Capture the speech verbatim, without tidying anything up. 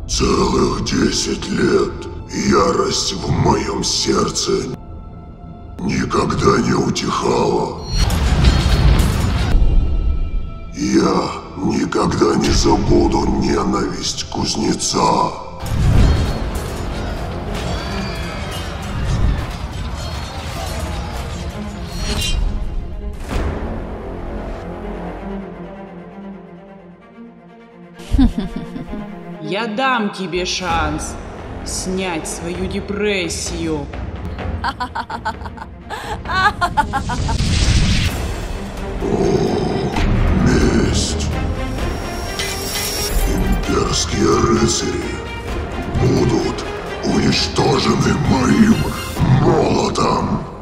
Целых десять лет ярость в моем сердце никогда не утихала. Я никогда не забуду ненависть кузнеца. Я дам тебе шанс снять свою депрессию. О, месть. Имперские рыцари будут уничтожены моим молотом.